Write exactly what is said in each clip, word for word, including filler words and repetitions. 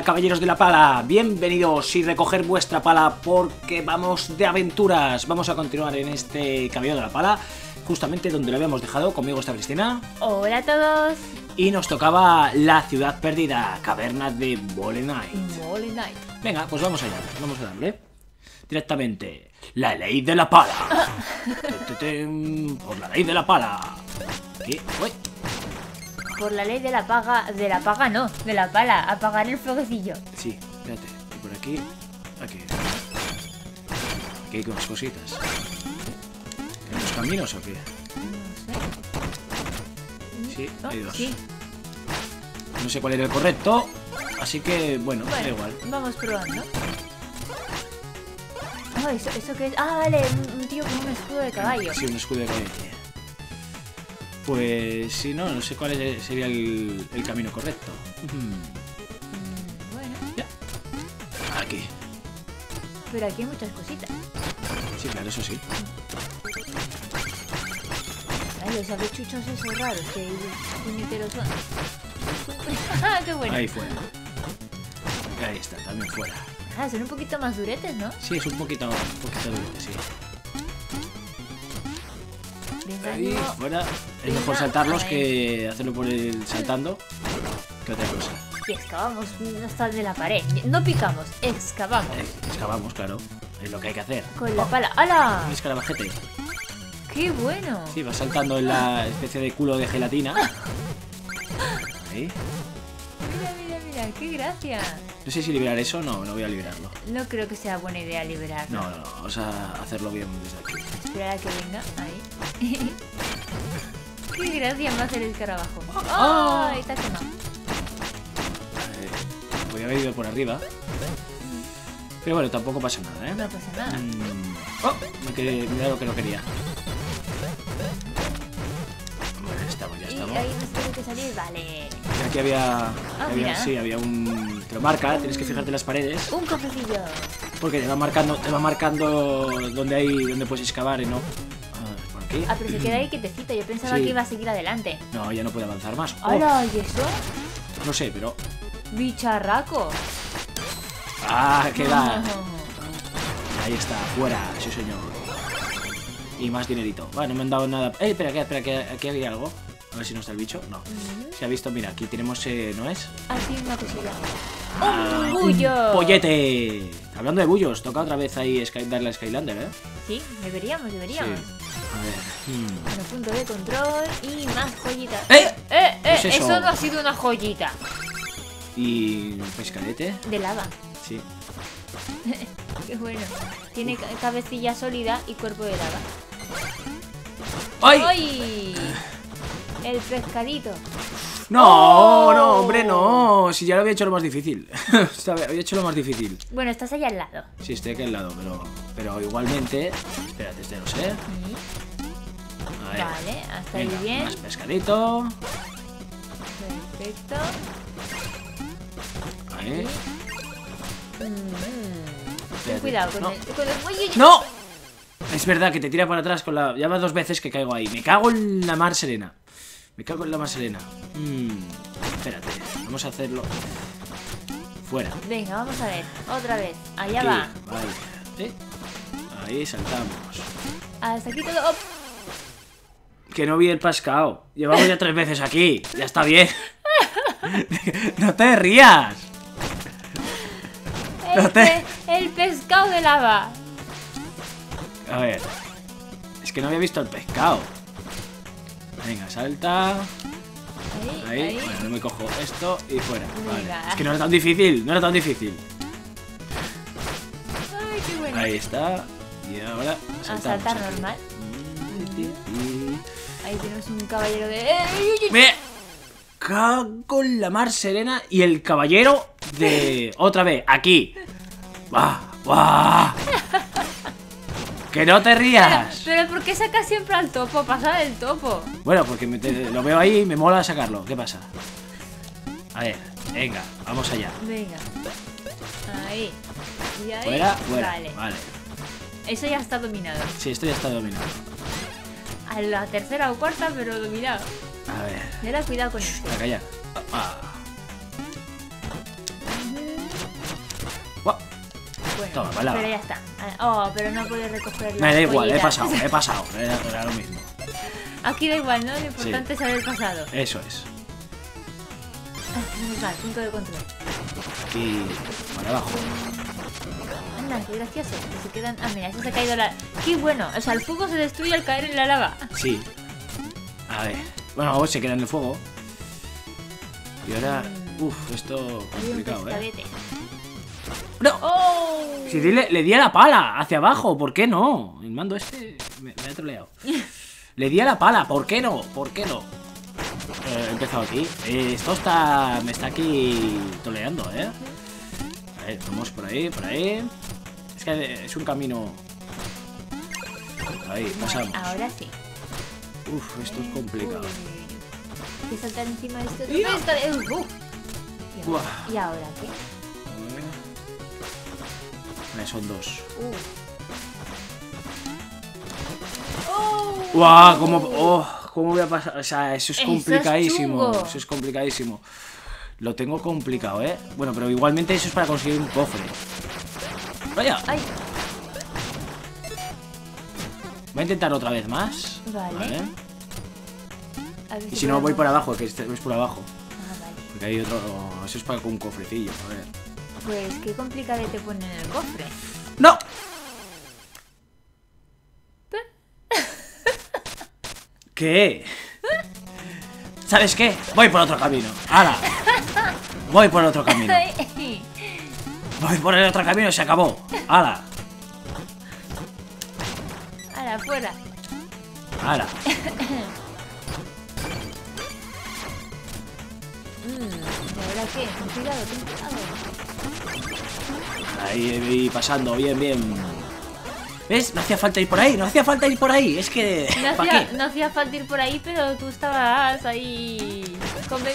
caballeros de la pala, bienvenidos y recoger vuestra pala porque vamos de aventuras. Vamos a continuar en este caballero de la pala, justamente donde lo habíamos dejado. Conmigo está Cristina. Hola a todos. Y nos tocaba la ciudad perdida, caverna de Molenite. Molenite. Venga, pues vamos allá, vamos a darle directamente. La ley de la pala. Por la ley de la pala. ¿Qué? Uy. Por la ley de la paga, de la paga no, de la pala, apagar el fueguecillo. Sí, espérate, y por aquí, aquí. Aquí hay unas cositas. ¿Hay dos caminos o qué? No sé. Sí, Oh, hay dos. sí. No sé cuál era el correcto, así que, bueno, Bueno, da igual. vamos probando. Oh, ¿eso, ¿eso qué es? Ah, vale, un, un tío con un escudo de caballo. Sí, un escudo de caballo. Pues sí, no, no sé cuál es- sería el, el camino correcto. Mm, bueno, Ya. Aquí. pero aquí hay muchas cositas. Sí, claro, eso sí. Ay, los avechuchos esos raros, que puñeteros son. ¡Ah, qué bueno! Ahí fuera. Ahí está, también fuera. Ah, son un poquito más duretes, ¿no? Sí, es un poquito, un poquito duro, sí. Venga, Ahí, ánimo. fuera. Es Venga, mejor saltarlos ahí. que hacerlo por el saltando que otra cosa. Y excavamos hasta de la pared. No picamos, excavamos. Eh, excavamos, claro. Es lo que hay que hacer. Con la pala. ¡Hala! Un escarabajete. ¡Qué bueno! Sí, va saltando en la especie de culo de gelatina. Ahí. Mira, mira, mira, qué gracia. No sé si liberar eso, no, no voy a liberarlo. No creo que sea buena idea liberarlo. No, no, no, vamos a hacerlo bien desde aquí. Esperar a que venga. Ahí. Qué gracia me hace el escarabajo. ¡Ah! ¡Ay! Está quemado. Eh, podría haber ido por arriba. Pero bueno, tampoco pasa nada, ¿eh? No pasa nada. Mm. Oh, me quedé, mira lo que no quería. Bueno, ya estamos, ya Y estamos. ahí nos tiene que salir. Vale. Y aquí había, Ah, había mira. sí, había un... Te lo marca, tienes que fijarte en las paredes. Un cofrecillo. Porque te va marcando, te va marcando donde hay, donde puedes excavar y no. Ah, por aquí. Ah, pero se queda ahí quietecito. Yo pensaba Sí. que iba a seguir adelante. No, ya no puede avanzar más. Oh, ¡Hala! ¿Y eso? no sé, pero. ¡Bicharraco! Ah, queda. Ahí está, fuera, sí señor. Y más dinerito. Vale, no me han dado nada. Eh, espera, que- espera, que aquí había algo. A ver si no está el bicho. No. Se ha visto, mira, aquí tenemos, eh, ¿no es? Así una cosilla. Ah, ¡Un bullo! ¡Pollete! Hablando de bullos, toca otra vez ahí Sky- darle a Skylander, ¿eh? Sí, deberíamos, deberíamos. Sí. A ver. hmm. Bueno, punto de control y más joyitas. ¡Eh! ¡Eh, eh! ¿Qué es eso? Eso no ha sido una joyita. Y un pescadete. De lava. Sí. Qué bueno. Tiene ca- cabecilla sólida y cuerpo de lava. ¡Ay! ¡Ay! El pescadito. No, ¡Oh! no, hombre, no. Si ya lo había hecho lo más difícil. O sea, había hecho lo más difícil. Bueno, estás allá al lado. Sí, estoy aquí al lado, pero, pero igualmente. Espérate, este no sé. Sí. A ver. Vale, hasta ahí Venga, bien. más pescadito. Perfecto. Ahí. Mm. Ten Espérate. cuidado con No. el... Con el... ¡Uy, uy, uy! ¡No! Es verdad que te tira para atrás con la... Ya va dos veces que caigo ahí. Me cago en la mar serena. Me cago en la mar serena. Mm, espérate, vamos a hacerlo. Fuera. Venga, vamos a ver. Otra vez. Allá Aquí, va. vale. Eh, Ahí saltamos. Hasta aquí todo. ¡Oh! Que no vi el pescado. Llevamos ya tres veces aquí. Ya está bien. No te rías. El, No te- pe- el pescado de lava. A ver. Es que no había visto el pescado. Venga, salta. Ahí, Ahí. ahí. Bueno, no me cojo esto y fuera. Vale. Venga. Es que no era tan difícil. No era tan difícil. Ay, qué bueno. Ahí está. Y ahora A saltamos saltar aquí. normal. Y- Ahí tenemos un caballero de... ¡Eh, uy, uy! Me cago en la mar serena y el caballero de... Otra vez, aquí. ¡Buah! ¡Buah! ¡Que no te Pero, rías! pero ¿por qué sacas siempre al topo? Pasa del topo. Bueno, porque me te- lo veo ahí y me mola sacarlo. ¿Qué pasa? A ver, venga, vamos allá. Venga. Ahí. Y ahí. Fuera, fuera. Vale. Vale. Eso ya está dominado. Sí, esto ya está dominado. A la tercera o cuarta, pero dominado. A ver. Y ahora cuidado con esto. Para callar. Ah. Bueno, Toma, baila. pero ya está. Oh, pero no puedes recoger la Me da igual, he joyita. pasado, he pasado. Era, era lo mismo. Aquí da igual, ¿no? Lo importante es haber pasado. Eso es. Ah, menos mal, punto de control. Aquí, para abajo. Anda, qué gracioso. Que se quedan... Ah, mira, ese se ha caído la... ¡Qué bueno! O sea, el fuego se destruye al caer en la lava. Sí. A ver. Bueno, se queda en el fuego. Y ahora... Uf, esto Hay un complicado, ¿eh? pescadete. ¡No! ¡Oh! Si le, le di a la pala hacia abajo, ¿por qué no? El mando este me, me ha troleado. Le di a la pala, ¿por qué no? ¿Por qué no? Eh, he empezado aquí. Eh, esto está... me está aquí troleando, ¿eh? A ver, vamos por ahí, por ahí. Es que es un camino... Ahí, pasamos. Ahora sí. Uf, esto es complicado. Hay que saltar encima de este otro ¡Ya! pescadero. ¡Uh! ¿Y ahora, Buah. ¿Y ahora qué? Vale, son dos. Uh. ¡Oh! ¡Guau! ¿Cómo, oh, ¿Cómo voy a pasar? O sea, eso es Eso es complicadísimo. chungo. Eso es complicadísimo. Lo tengo complicado, ¿eh? Bueno, pero igualmente eso es para conseguir un cofre. ¡Vaya! ¡Ay! Voy a intentar otra vez más. Vale. A ver Y si no, voy podemos- por abajo, que este es por abajo. Ah, vale. Porque hay otro... Eso es para un cofrecillo, a ver. Pues qué complicado te ponen en el cofre. ¡No! ¿Qué? ¿Sabes qué? Voy por otro camino. ¡Hala! Voy por otro camino. Voy por el otro camino y se acabó. ¡Hala! ¡Hala, afuera! ¡Hala! Mm, ¿y ahora qué? Ten cuidado, ten cuidado. Ahí, ahí pasando, bien, bien. ¿Ves? No hacía falta ir por ahí, no hacía falta ir por ahí. Es que... No ¿para hacía, qué? no hacía falta ir por ahí, pero tú estabas ahí... conven-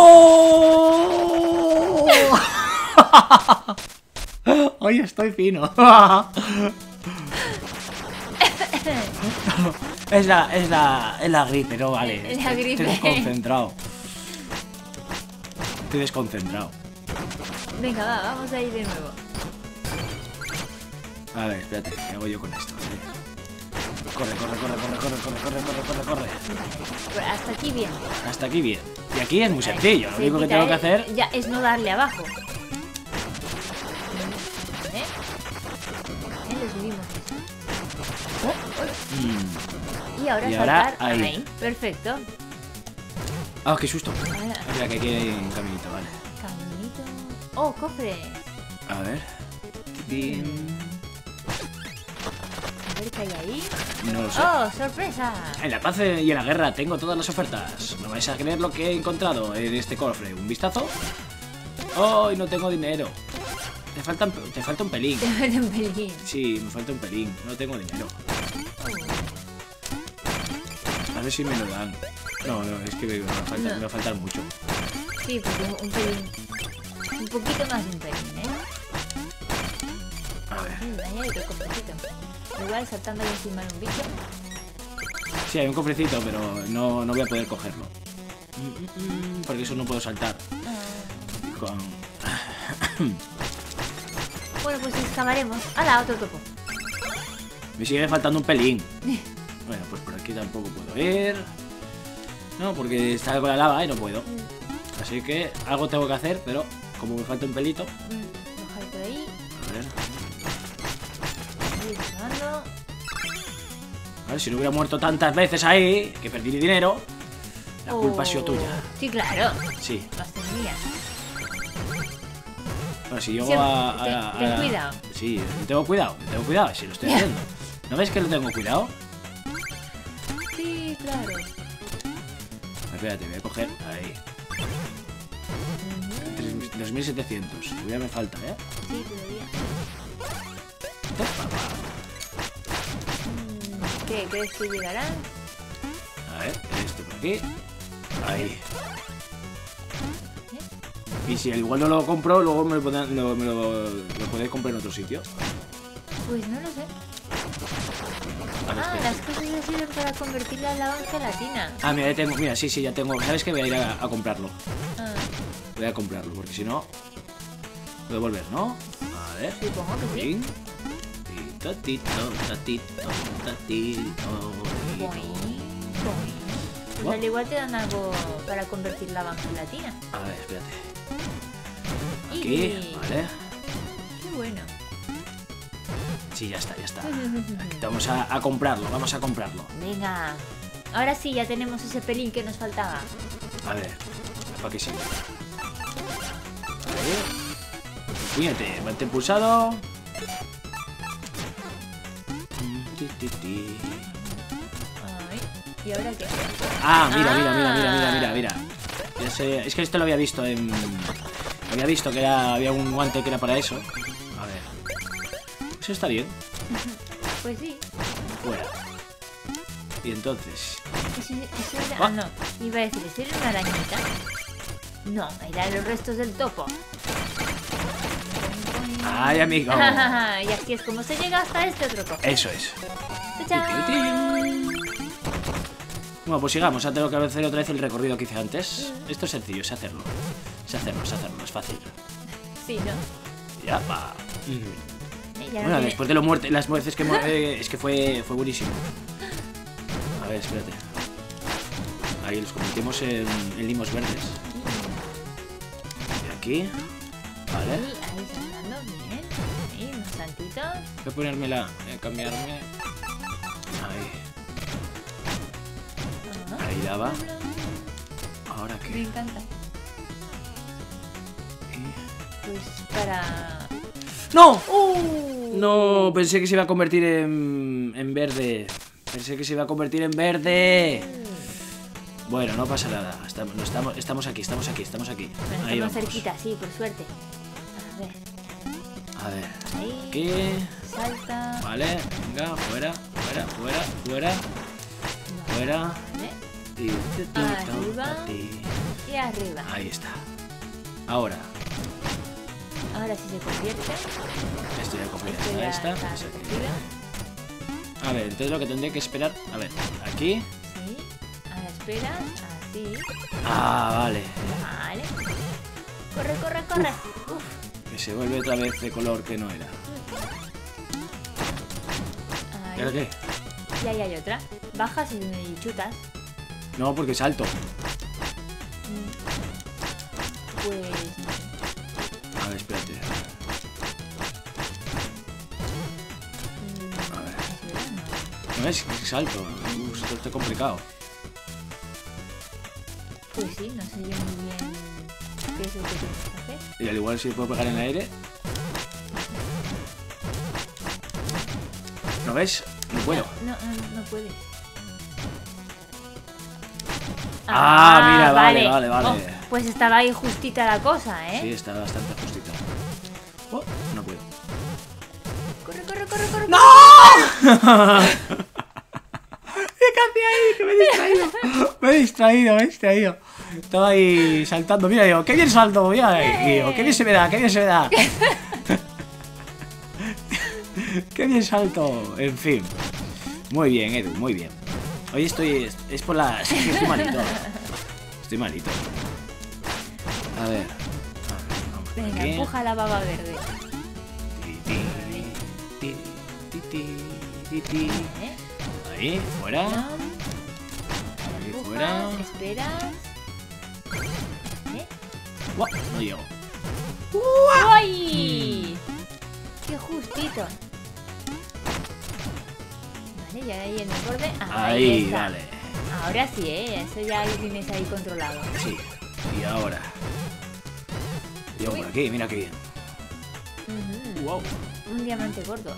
¡No! Hoy estoy fino. Es la, es la, es la gripe, no vale. Es la Estoy- gripe. Estoy desconcentrado. Estoy desconcentrado. Venga, va, vamos a ir de nuevo. A ver, espérate, ¿qué hago yo con esto? Corre, corre, corre, corre, corre, corre, corre, corre, corre, corre. Pues hasta aquí bien. Hasta aquí bien. Y aquí es muy sencillo. Lo Se único que quita, tengo que ¿eh? hacer... Ya, es no darle abajo. ¿Eh? ¿Eh? Lo subimos. Mm. Y ahora Y ahora, saltar ahí. ahí. Perfecto. Ah, qué susto. Ahora, Espera, que aquí hay un caminito, vale. caminito. Oh, cofre. A ver. Tin. A ver qué hay ahí. No lo sé. Oh, sorpresa. En la paz y en la guerra tengo todas las ofertas. No vais a creer lo que he encontrado en este cofre. ¿Un vistazo? ¡Oh! No tengo dinero. Te falta, un- te falta un pelín. Te falta un pelín. Sí, me falta un pelín. No tengo dinero. A ver si me lo dan. No, no, es que me va a faltar, No. me va a faltar mucho. Sí, porque un- un pelín. Un poquito más de un pelín, ¿eh? A ver. Mm, ahí hay otro cofrecito. Igual saltando ahí encima de un bicho. Sí, hay un cofrecito, pero no, no voy a poder cogerlo. Mm, mm, mm, Porque eso no puedo saltar. Ah. Con... Bueno, pues excavaremos. ¡Hala, otro topo! Me sigue faltando un pelín. Bueno, pues por aquí tampoco puedo ir. No, porque está con la lava y no puedo. Así que algo tengo que hacer, pero como me falta un pelito. Mm, bajar por ahí. A ver, Ahí excavando. a ver si no hubiera muerto tantas veces ahí, que perdí dinero. La culpa ha sido Oh. tuya. Sí, claro. Sí. Las tendrías. Bueno, si llego Siempre, a, a- ten- a- ten cuidado. Sí, tengo cuidado, tengo cuidado, si lo estoy haciendo. ¿No ves que lo tengo cuidado? Sí, claro. Espérate, voy a coger ahí. Ujú. dos mil setecientos. Todavía me falta, ¿eh? Sí, todavía. Papá. Mm, ¿Qué? ¿Crees que llegarán? A ver, esto por aquí. Ahí. Y si igual no lo compro, luego me lo, podrán- lo- me lo, lo podéis comprar en otro sitio. Pues no lo sé. A ver, Ah, espera. las cosas ya sirven para convertir la lava en gelatina. Ah, mira, ya tengo, mira, sí, sí, ya tengo. ¿Sabes qué? Voy a ir a, a comprarlo. Ah, Voy a comprarlo, porque si no... Puedo volver, ¿no? A ver. Supongo que sí. Tito, tito, tatito, tatito. Boing, boing. Pues What? al igual te dan algo para convertir la banca en latina. A ver, espérate. Y- Aquí, vale. Qué bueno. Sí, ya está, ya está. Aquí vamos a, a comprarlo, vamos a comprarlo. Venga. Ahora sí, ya tenemos ese pelín que nos faltaba. A ver, ¿para qué sirve? Ahí. Fíjate, mantén pulsado. Ti, ti, ti. Ay, ¿y ahora qué? Ah, mira, mira, mira, mira, mira, mira, mira. Ya sé, es que esto lo había visto en... Había visto que era, había un guante que era para eso. A ver. Eso está bien. Pues sí. Fuera. Y entonces... Eso, eso era... Ah. Ah, no. Iba a decir, ¿eso era una arañita? No, eran los restos del topo. ¡Ay, amigo! Y así es como se llega hasta este otro cofre. Eso es. ¡Tachán! Bueno, pues sigamos. Ahora tengo que hacer otra vez el recorrido que hice antes. Esto es sencillo, es hacerlo. Es hacerlo, es hacerlo, es fácil. Sí, ¿no? Ya va. Eh, ya no Bueno, tiene- después de lo muerte, las muertes que... mu- eh, es que fue, fue buenísimo. A ver, espérate. Ahí los convertimos en, en limos verdes. Y aquí. Vale. Ahí, ahí está andando bien. Ahí, unos saltitos. Voy a ponérmela, voy a cambiarme. Ahí. Ah, Ahí daba. ¿Ahora me qué? encanta. Y- Pues para... ¡No! ¡Uh! No, pensé que se iba a convertir en, en verde. Pensé que se iba a convertir en verde. Bueno, no pasa nada. Estamos, no estamos, estamos aquí, estamos aquí, estamos aquí. Bueno, Ahí estamos vamos. cerquita, sí, por suerte. A ver, A ver. ahí. Aquí. Salta. Vale, venga, fuera, fuera, fuera, fuera, fuera. Vale. Y... Arriba. Y arriba. Ahí está. Ahora, Ahora sí se convierte. esto ya copié Esto a ya esta. está pues aquí. recogido. A ver, entonces lo que tendré que esperar. A ver, aquí. Sí. Ahora esperas. Así. Ah, vale. Vale. Corre, corre, corre. Uf. Que se vuelve otra vez de color que no era. ¿Y ahora Ahí. qué? Y ahí hay otra. Bajas y, y chutas. No, porque salto. Pues... A ver, espérate. mm, A ver. espera, no. No es que salto. Uh, esto está complicado. Pues sí, no sé yo muy bien qué es lo que tienes que hacer. Y al igual si puedo pegar en el aire. ¿No ves? No puedo. No, no, no puedes. Ah, mira, vale, vale, vale. Oh, pues estaba ahí justita la cosa, ¿eh? Sí, está bastante justito. Oh, no puedo. Corre, corre, corre, corre. ¡No! ¿Qué hacía ahí? Que me he distraído. Me he distraído, me he distraído. Estaba ahí saltando. Mira, digo, qué bien salto. Mira, digo, qué bien se me da, qué bien se me da. Qué bien salto. En fin. Muy bien, Edu, muy bien. Hoy estoy... Es por la... sí, estoy malito. Estoy malito. A ver. Vamos por Venga, aquí. empuja la baba verde. Ti, ti, ti, ti, ti, ti. ¿Eh? Ahí, fuera. Ahora Ahí empujas, fuera. esperas. ¿Eh? Buah, no llego. ¡Uy! ¡Qué justito! Vale, y ahora ahí en el borde. Ah, ahí, Ahí, está. vale. Ahora sí, ¿eh? Eso ya lo tienes ahí controlado. Sí. Y ahora. Llego por aquí, mira qué bien. Ujú. Wow. Un diamante gordo.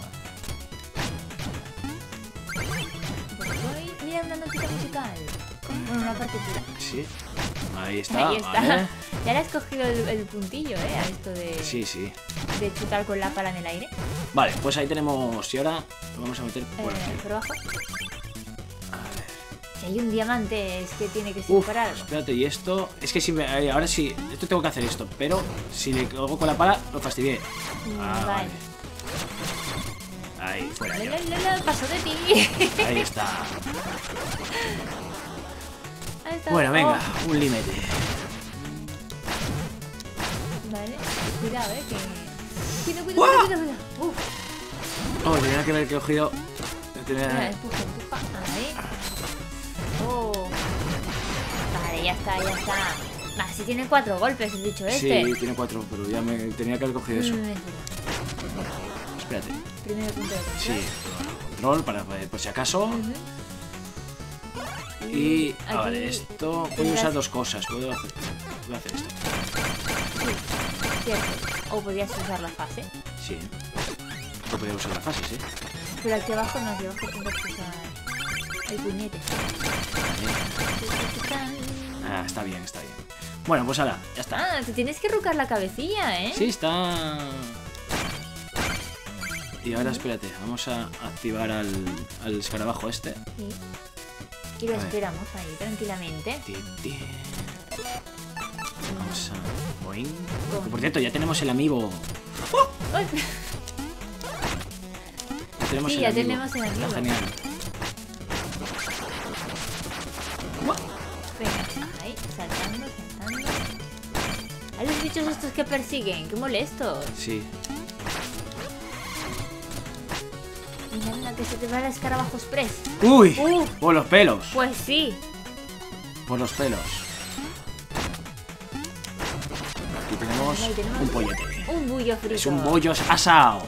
Voy. Mira una notita musical. Bueno, una partitura. Sí. Ahí está. Ahí está. Vale. Ya le has cogido el, el puntillo, ¿eh? A esto de, Sí, sí. de chutar con la pala en el aire. Vale, pues ahí tenemos. Y ahora lo vamos a meter por Eh, aquí. por abajo. A ver. Si hay un diamante, es que tiene que ser Uf, por algo. espérate, y esto. Es que si me, eh, ahora sí. Esto tengo que hacer esto. Pero si le hago con la pala, lo fastidié. Mm, Ah, vale. Ahí, fuera La, yo. la, la, la, paso de ti. Ahí está. Ahí está. Bueno, venga, Oh, un límite. vale, cuidado, eh, que Cuidado, cuidado, cuidado, cuidado. Uf. Oh, tenía que haber cogido. Tenía... Mira, empuja, empuja. Ahí. Oh. Vale, ya está, ya está. Así tiene cuatro golpes el bicho este. Sí, tiene cuatro, pero ya me tenía que haber cogido eso. Mm, Espérate. Primero punto de control. Sí, control para por si acaso. Uh-huh. Y Aquí a ver, esto puedo tendrás- usar dos cosas. Puedo hacer, puedo hacer esto. Sí, cierto. O podrías usar la fase. Sí. O podría usar la fase, sí. Pero aquí abajo no, aquí abajo tendrás que usar el puñete. Ah, está bien, está bien. Bueno, pues ahora, ya está. Ah, te tienes que rucar la cabecilla, ¿eh? Sí, está. Y ahora espérate, vamos a activar al, al escarabajo este. Sí. Y lo A ver. esperamos ahí, tranquilamente. Ti, ti. Vamos a. Boing. Boing. Que, por cierto, ya tenemos el amiibo. Ay, Ya tenemos Sí, el ya amiibo. tenemos el amiibo. Está genial. venga, ahí, saltando, saltando. A los bichos estos que persiguen, qué molestos. Sí. Mira, mira, que se te va el escarabajo express. ¡Uy! Uh. Por los pelos. Pues sí. Por los pelos. Aquí tenemos Ahí tenemos un pollete. Un bullo frito. Es un bollo asado.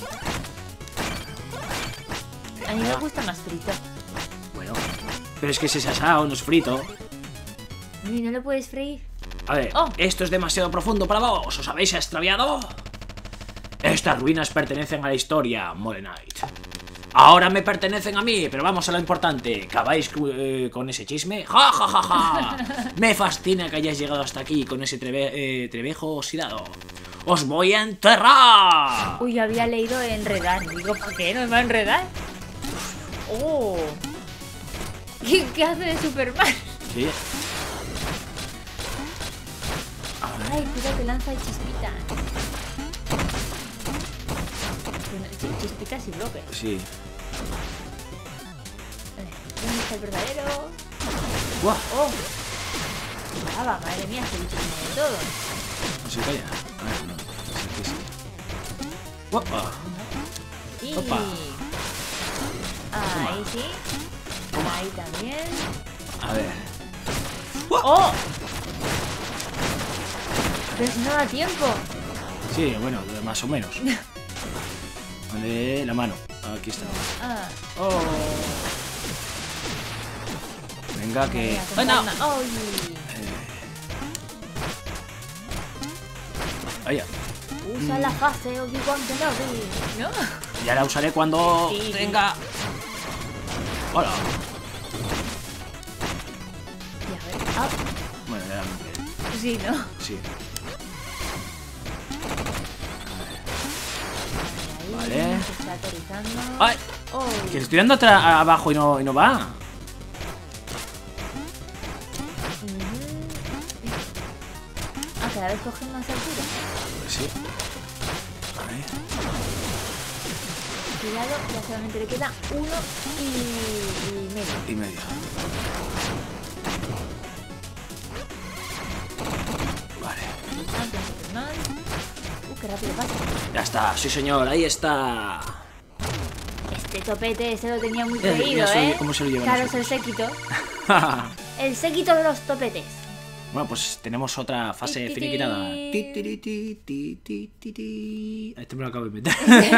A mí me gusta más frito. Bueno, pero es que ese es asado, no es frito. ¿Y no lo puedes freír? A ver, Oh. esto es demasiado profundo para vos. ¿Os habéis extraviado? Estas ruinas pertenecen a la historia, Mole Knight. Ahora me pertenecen a mí, pero vamos a lo importante. ¿Acabáis eh, con ese chisme? ¡Ja, ja, ja, ja! Me fascina que hayáis llegado hasta aquí con ese treve eh, trevejo oxidado. ¡Os voy a enterrar! Uy, yo había leído enredar. Digo, ¿para qué nos va a enredar? ¡Oh! ¿Qué, qué hace de Superman? Sí. Ay, cuidado que lanza chispitas. Bueno, ch- chispitas y bloques. Sí. Vale, ¿dónde está el verdadero? ¡Guau! ¡Oh! ¡Lava! Madre mía, este bicho tiene de todo. No se calla. A ver, no. Aquí sí. ¡Guapa! Y... Opa. Ahí sí. Toma. Ahí también. A ver. ¡Oh! Pero si no da tiempo. Sí, bueno, más o menos. ¿Dónde? La mano. Aquí está. Ah. Oh. Venga, que. Venga, con ¡Ah, no! calma. ¡Ay! Vaya. Usa la fase Obi-Wan Kenobi, ¿no? Ya la usaré cuando Sí, sí. tenga. Hola. Y a ver. Ah, Bueno, ya lo veré. sí, ¿no? Sí. Ahí, Vale. se está aterrizando. ¡Ay! ¡Oh! Que le estoy dando atra- abajo y no, y no va. Ah, cada vez cogen más altura. Sí. A ver. Cuidado, ya solamente le queda uno y, y medio. Y medio. Vale. Ah, plan Superman. Uh, qué rápido pasa. Ya está, sí señor, ahí está. Este topete se lo tenía muy Eh, ya creído, se lo- ¿eh? ¿cómo se lo llevan Claro, es el nosotros? séquito. El séquito de los topetes. Bueno, pues tenemos otra fase Ti, ti, finiquitada. ti. Ti, ti, ti, ti, ti, ti, ti. Este me lo acabo de meter.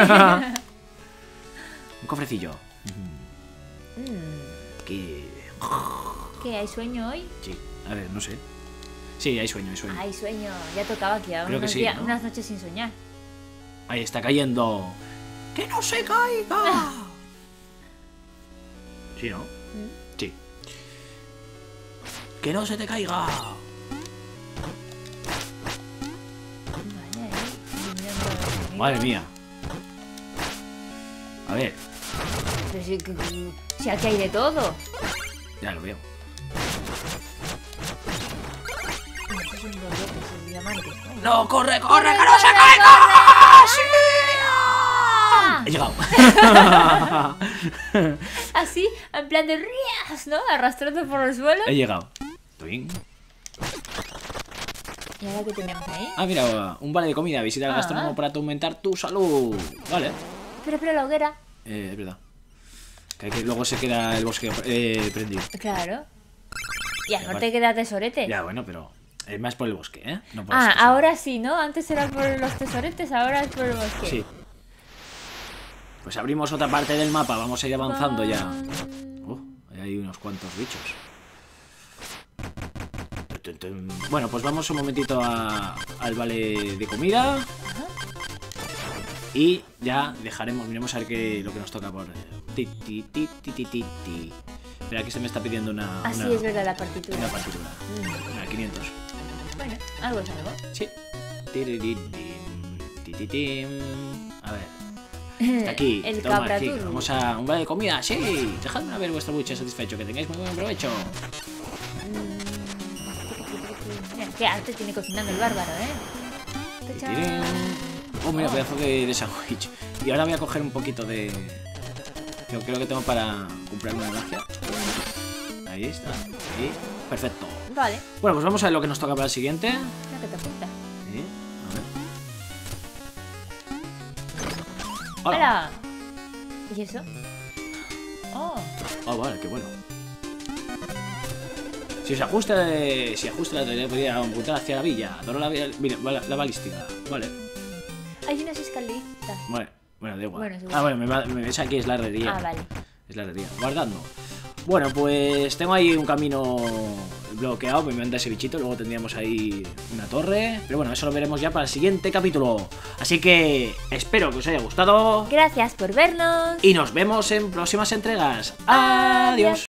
Un cofrecillo. Mm, Que... ¿Qué? ¿Hay sueño hoy? Sí, a ver, no sé. Sí, hay sueño, hay sueño. Hay sueño. Ya tocaba que Creo que unos sí, días- ¿no? unas noches sin soñar. Ahí está cayendo. ¡Que no se caiga! Sí, ¿no? Sí. ¡Que no se te caiga! Vale, ahí. mirando a los enemigos. Madre mía. A ver, Pero si, que- que- si aquí hay de todo. ya lo veo. Estos son los bloques, los diamantes. ¿No? ¡No, corre, corre, que no se corre, caiga! ¡Sí! ¡Ah! He llegado. Así, en plan de rías, ¿no? Arrastrando por el suelo. He llegado. Tuing. ¿Y ahora qué tenemos ahí? Ah, mira, un vale de comida. Visita el Ah. gastrónomo para aumentar tu salud. Vale. Pero, pero la hoguera. Eh, es verdad. Que, hay que luego se queda el bosque eh, prendido. Claro. Y aparte Aparte- queda tesorete. Ya, bueno, pero es más por el bosque, ¿eh? No por Ah, los tesoros. ahora sí, ¿no? Antes era por los tesoretes, ahora es por el bosque. Sí. Pues abrimos otra parte del mapa. Vamos a ir avanzando ya. Oh, ahí hay unos cuantos bichos. Tun, tun, tun. Bueno, pues vamos un momentito a- al vale de comida. Y ya dejaremos, miremos a ver qué, lo que nos toca por... Ti, ti, ti, ti, ti, ti, ti. Espera, que se me está pidiendo una... Ah, sí, una, es verdad, la partitura. una partitura. Mm. Una quinientos. Bueno, algo es algo. Sí. Tirirín, tititín. A ver. Está aquí. El Toma, aquí. cabratur. Vamos a un vale de comida. Sí. Dejadme ver vuestro buche satisfecho. Que tengáis muy buen provecho. Mira, qué arte tiene cocinando el bárbaro, ¿eh? ¡Tachán! Titirín. Oh, mira, Oh. pedazo de, de sándwich. Y ahora voy a coger un poquito de... Yo creo que tengo para comprar una magia. Ahí está. Ahí. Perfecto. Vale, Bueno, pues vamos a ver lo que nos toca para el siguiente. mira que te apunta. Sí. A ver. Hola. ¡Hola! ¿Y eso? ¡Oh! Ah, vale, qué bueno. Si se ajusta, eh, si ajusta la trayectoria, podría apuntar hacia la villa. Adoro la, vi- mira, la, la balística. Vale. Hay unas escaleritas. Vale. Bueno, da igual. Bueno, es igual. Ah, bueno, me, va- me ves aquí, es la herrería. Ah, vale. Es la herrería. Guardando. Bueno, pues tengo ahí un camino bloqueado. Me manda ese bichito. Luego tendríamos ahí una torre. Pero bueno, eso lo veremos ya para el siguiente capítulo. Así que espero que os haya gustado. Gracias por vernos. Y nos vemos en próximas entregas. Adiós. Adiós.